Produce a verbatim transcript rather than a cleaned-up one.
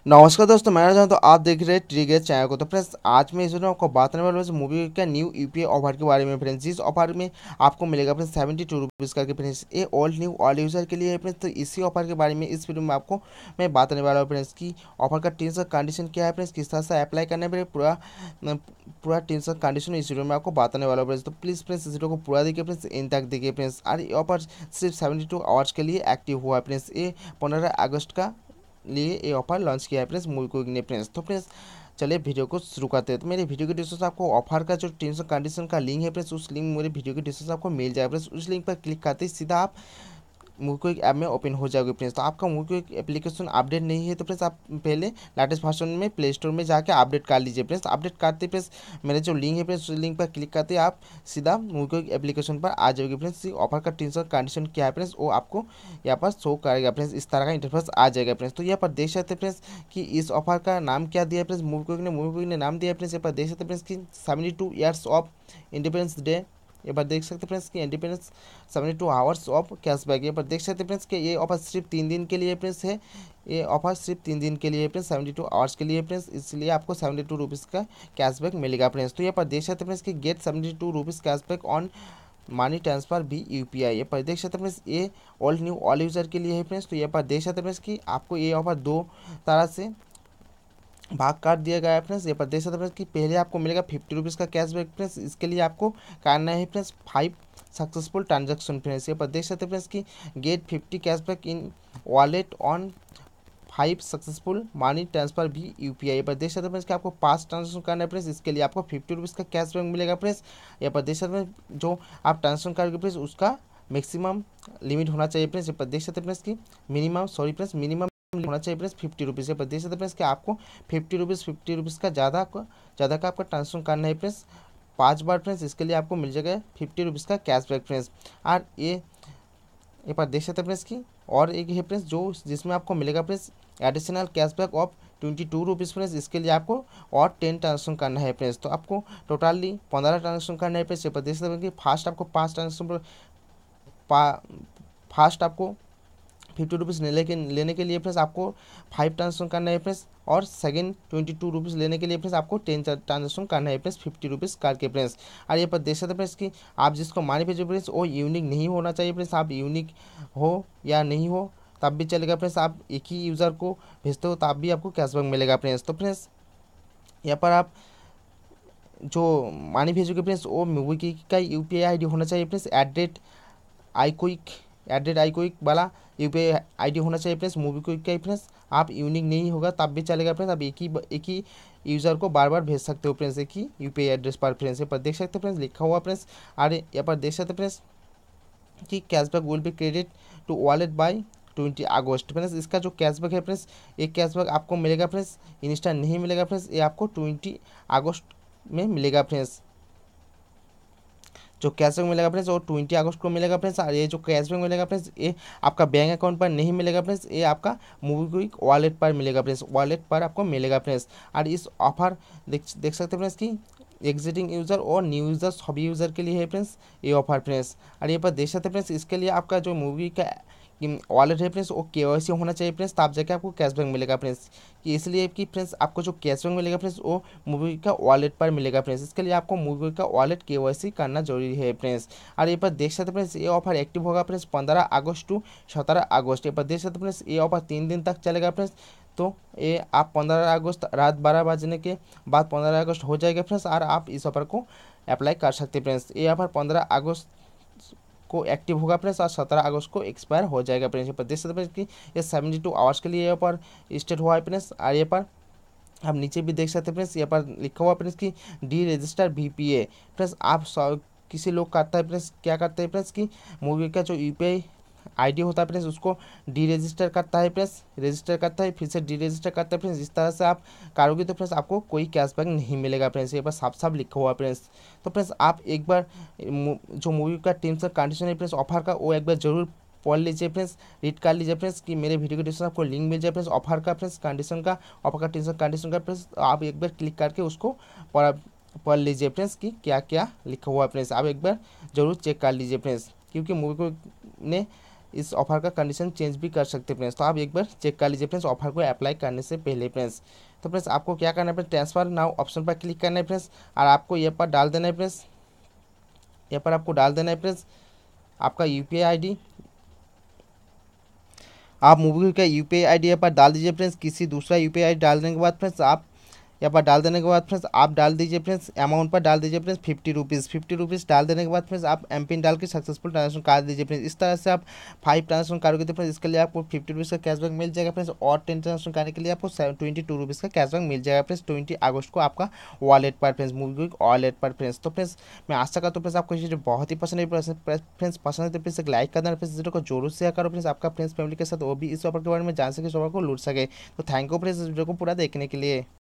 नमस्कार दोस्तों, मैं राजा हूं। तो आप देख रहे हैं ट्रिगर चैनल को। तो फ्रेंड्स, आज मैं इस वीडियो में आपको बात करने वाला हूँ मूवी का न्यू यूपीआई ऑफर के बारे में। फ्रेंड्स, जिस ऑफर में आपको मिलेगा फ्रेंड्स सेवेंटी टू रुपीज़ करके। फ्रेंड्स, ये ओल्ड न्यू ऑल यूज़र के लिए है फ्रेंड्स। तो इसी ऑफर के बारे में इस वीडियो में आपको मैं बात करने वाला हूँ फ्रेंड्स की ऑफर का टर्म्स और कंडीशन क्या है फ्रेंड्स, किस तरह से अप्लाई करना है, पूरा पूरा टर्म्स और कंडीशन इस वीडियो में आपको बताने वाला हूँ फ्रेंड्स। तो प्लीज़ फ्रेंड्स, इस वीडियो को पूरा देखिए फ्रेंड्स, इन तक देखिए फ्रेंड्स। और ये ऑफर सिर्फ सेवेंटी टू आवर्स के लिए एक्टिव हुआ है फ्रेंड्स। ये पंद्रह अगस्त का लिए ये ऑफर लॉन्च किया है फ्रेंड्स मूवी क्विक ने फ्रेंड्स। तो फ्रेंड्स, चलिए वीडियो को शुरू करते हैं। तो मेरे वीडियो के डिस्क्रिप्शन आपको ऑफर का जो टर्म्स एंड कंडीशन का लिंक है फ्रेंड्स, उस लिंक मेरे वीडियो के डिस्क्रिप्शन आपको मिल जाएगा फ्रेंड्स। उस लिंक पर क्लिक करते ही सीधा आप मूवी ऐप में ओपन हो जाएगा फ्रेंड्स। तो आपका मूवी एप्लीकेशन अपडेट नहीं है तो फ्रेंड्स आप पहले लेटेस्ट वर्जन में प्ले स्टोर में जाके अपडेट कर लीजिए फ्रेंड्स। अपडेट करते फ्रेंड्स मेरे जो लिंक है फ्रेंड्स, उस लिंक पर क्लिक करते आप सीधा मूवी एप्लीकेशन पर आ जाओगे फ्रेंड्स। ऑफर का टर्म्स और कंडीशन क्या है फ्रेंड्स, वो आपको यहाँ पर शो करेगा फ्रेंड्स। इस तरह का इंटरफेस आ जाएगा फ्रेंड्स। तो यहाँ पर देख सकते फ्रेंड्स कि इस ऑफर का नाम क्या दिया है फ्रेंड्स, मूवी ने मूवी ने नाम दिया फ्रेंड्स। यहाँ पर देख सकते फ्रेंड्स कि seventy two years of Independence Day. ये बार देख सकते फ्रेंड्स कि independence seventy two hours of cashback. ये पर देख सकते फ्रेंड्स कि ये ऑफर सिर्फ तीन दिन के लिए फ्रेंड्स है। ये ऑफर सिर्फ तीन दिन के लिए फ्रेंड्स, सेवेंटी टू आवर्स के लिए फ्रेंड्स, इसलिए आपको सेवेंटी टू रुपीज़ का कैशबैक मिलेगा फ्रेंड्स। तो ये पर देख सकते फ्रेंड्स कि get seventy two rupees cashback on money transfer via UPI. ये पर देख सकते फ्रेंड्स ये ऑल न्यू ऑल यूज़र के लिए है फ्रेंड्स। तो ये पर देख सकते फ्रेंड्स कि आपको ये ऑफर दो तरह से भाग काट दिया गया है फ्रेंड्स। ये पर देख सकते फ्रेंड्स कि पहले आपको मिलेगा फिफ्टी रुपीज़ का कैशबैक फ्रेंड्स। इसके लिए आपको करना है friends five successful transaction friends. ये पर देख सकते फ्रेंड्स कि get fifty cashback in wallet on five successful money transfer via UPI. पर देख सकते फ्रेंड्स कि आपको पाँच ट्रांजेक्शन करना है फ्रेंड्स, इसके लिए आपको फिफ्टी रुपीज़ का कैशबैक मिलेगा फ्रेंड्स। यहाँ पर देख सकते हैं जो आप ट्रांजेक्शन करोगे फ्रेंड्स, उसका मैक्सिमम लिमिट होना चाहिए फ्रेंड्स। यहाँ पर देख सकते फ्रेंड्स कि मिनिमम सॉरी फ्रेंड्स मिनिमम होना चाहिए फ्रेंड्स फिफ्टी रुपीज़। पर देख सकते फ्रेंड्स कि आपको फिफ्टी रुपीज़ फिफ्टी रुपीज़ का ज़्यादा ज़्यादा का आपका ट्रांसफर करना है फ्रेंड्स पाँच बार फ्रेंड्स। इसके लिए आपको मिल जाएगा फिफ्टी रुपीज़ का कैशबैक फ्रेंड्स। और ये एक बार देख सकते हैं फ्रेंड्स की और एक है फ्रेंड्स जो जिसमें आपको मिलेगा friends additional cashback of twenty two rupees friends. इसके लिए आपको और टेन ट्रांजेक्शन करना है फ्रेंड्स। तो आपको टोटली पंद्रह ट्रांजेक्शन करना है फ्रेंड्स। ये पर देख सकते हैं कि फास्ट आपको पाँच ट्रांजेक्शन फास्ट आपको फिफ्टी रुपीज़ लेने के लेने के लिए फ्रेंड्स आपको फाइव ट्रांजेक्शन करना है फ्रेंड्स। और सेकंड ट्वेंटी टू रुपीज़ लेने के लिए फ्रेंड्स आपको टेन ट्रांजेक्शन करना है फ्रेंड्स फिफ्टी रुपीज़ करके फ्रेंड्स। और ये पर देख सकते फ्रेंड्स कि आप जिसको मानी भेजो फ्रेंड्स वो यूनिक नहीं होना चाहिए फ्रेंड्स। आप यूनिक हो या नहीं हो तब भी चलेगा फ्रेंड्स। आप एक ही यूज़र को भेजते हो तब भी आपको कैशबैक मिलेगा फ्रेंड्स। तो फ्रेंड्स यहाँ पर आप जो मानी भेजोगे फ्रेंड्स वो मूवी की का U P I I D होना चाहिए फ्रेंड्स। एट डेट आई क्विक एट डेट आई क्विक वाला U P I I D होना चाहिए फ्रेंड्स मूवी क्विक का ही फ्रेंड्स। आप यूनिक नहीं होगा तब भी चलेगा फ्रेंड्स। आप एक ही एक ही यूज़र को बार बार भेज सकते हो फ्रेंड्स, एक ही यू पी आई एड्रेस पर फ्रेंड्स। यहाँ पर देख सकते हो फ्रेंड्स लिखा हुआ फ्रेंड्स। और यहाँ पर देख सकते फ्रेंड्स कि cashback will be credit to wallet by twenty August friends. इसका जो कैशबैक है फ्रेंड्स, एक कैशबैक आपको मिलेगा फ्रेंड्स, इंस्टा नहीं मिलेगा फ्रेंड्स, ये आपको ट्वेंटी अगस्त में मिलेगा फ्रेंड्स। जो कैशबैक मिलेगा फ्रेंड्स वो ट्वेंटी अगस्त को मिलेगा फ्रेंड्स। और ये जो कैशबैक मिलेगा फ्रेंड्स ये आपका बैंक अकाउंट पर नहीं मिलेगा फ्रेंड्स, ये आपका मूवी क्विक वॉलेट पर मिलेगा फ्रेंड्स, वॉलेट पर आपको मिलेगा फ्रेंड्स। और इस ऑफर देख देख सकते हैं फ्रेंड्स कि एग्जिटिंग यूज़र और न्यू यूज़र सभी यूज़र के लिए है फ्रेंड्स ये ऑफर फ्रेंड्स। और ये पर देख सकते हैं फ्रेंड्स इसके लिए आपका जो मूवी का वॉलेट है फ्रेंड्स वो के वाई सी होना चाहिए फ्रेंड्स, तब जाके आपको कैशबैक मिलेगा फ्रेंड्स। कि इसलिए कि फ्रेंड्स आपको जो कैशबैक मिलेगा फ्रेंड्स वो मूवी का वॉलेट पर मिलेगा फ्रेंड्स। इसके लिए आपको मूवी का वॉलेट के वाई सी करना जरूरी है फ्रेंड्स। और ये पर देख सकते फ्रेंड्स ये ऑफर एक्टिव होगा फ्रेंड्स पंद्रह अगस्त टू सत्रह अगस्त। ये पर देख सकते फ्रेंड्स ये ऑफर तीन दिन तक चलेगा फ्रेंड्स। तो ये आप पंद्रह अगस्त रात बारह बजने के बाद पंद्रह अगस्त हो जाएगा फ्रेंड्स और आप इस ऑफर को अप्लाई कर सकते हैं फ्रेंड्स। ये ऑफर पंद्रह अगस्त को एक्टिव होगा फ्रेंड्स और सत्रह अगस्त को एक्सपायर हो जाएगा फ्रेंड्स। पर देख सकते हैं कि ये सेवेंटी टू आवर्स के लिए यहाँ पर स्टेट हुआ है फ्रेंड्स। और ये पर आप नीचे भी देख सकते हैं फ्रेंड्स यहाँ पर लिखा हुआ फ्रेंड्स कि deregister V P A friends. आप किसी लोग करता है फ्रेंड्स क्या करते हैं फ्रेंड्स कि मूवी का जो यू पी आई आईडी होता है फ्रेंड्स उसको डी रजिस्टर करता है फ्रेंड्स, रजिस्टर करता है फिर से डी रजिस्टर करता है फ्रेंड्स। इस तरह से आप करोगे तो फ्रेंड्स आपको कोई कैशबैक नहीं मिलेगा फ्रेंड्स, ये पर साफ साफ लिखा हुआ है फ्रेंड्स। तो फ्रेंड्स आप एक बार जो मूवी का टर्म्स एंड कंडीशन है फ्रेंड्स ऑफर का वो एक बार जरूर पढ़ लीजिए फ्रेंड्स, रीड कर लीजिए फ्रेंड्स कि मेरे वीडियो के डिस्क्रिप्शन आपको लिंक मिल जाए फ्रेंड्स ऑफर का फ्रेंड्स कंडीशन का, ऑफर का टर्म्स एंड कंडीशन का फ्रेंड्स। आप एक बार क्लिक करके उसको पढ़ पढ़ लीजिए फ्रेंड्स कि क्या क्या लिखा हुआ है फ्रेंड्स। आप एक बार जरूर चेक कर लीजिए फ्रेंड्स, क्योंकि मूवी को ने इस ऑफर का कंडीशन चेंज भी कर सकते हैं फ्रेंड्स। तो आप एक बार चेक कर लीजिए फ्रेंड्स ऑफर को अप्लाई करने से पहले फ्रेंड्स। तो फ्रेंड्स आपको क्या करना है फ्रेंड्स, ट्रांसफर नाउ ऑप्शन पर क्लिक करना है फ्रेंड्स, और आपको यहाँ पर डाल देना है फ्रेंड्स, यहाँ पर आपको डाल देना है फ्रेंड्स आपका U P I I D. आप मूवी का U P I I D यहाँ पर डाल दीजिए फ्रेंड्स। किसी दूसरा U P I I D डालने के बाद फ्रेंड्स आप यहाँ पर डाल देने के बाद फ्रेंड्स आप डाल दीजिए फ्रेंड्स अमाउंट पर डाल दीजिए friends fifty rupees fifty rupees डाल देने के बाद फ्रेंड्स आप एम पिन डाल के सक्सेसफुल ट्रांजेक्शन कर दीजिए फ्रेंड्स। इस तरह से आप फाइव ट्रांजेक्शन करोगे तो फ्रेंड्स इसके लिए आपको फिफ्टी रुपीज़ का कैशबैक मिल जाएगा फ्रेंड्स, और टेन ट्रांजेक्शन करने के लिए आपको ट्वेंटी टू रुपीज़ का कैशबैक मिल जाएगा फ्रेंड्स ट्वेंटी अगस्त को आपका वॉलेट पर फ्रेंड्स, मूवी क्विक वॉलेट पर फ्रेंड्स। तो फ्रेंड्स मैं आशा करता हूँ फ्रेंड्स आपको ये बहुत ही पसंद है फ्रेंड्स। पसंद है तो प्लीज़ एक लाइक कर देना फ्रेंड्स, वीडियो को जरूर शेयर करो फ्रेंड्स आपका फ्रेंड्स फैमिली के साथ, वो भी इस ऑफर के बारे में जान सके, इस ऑफर को लूट सके। तो थैंक यू फ्रेंड्स वीडियो को पूरा देखने के लिए।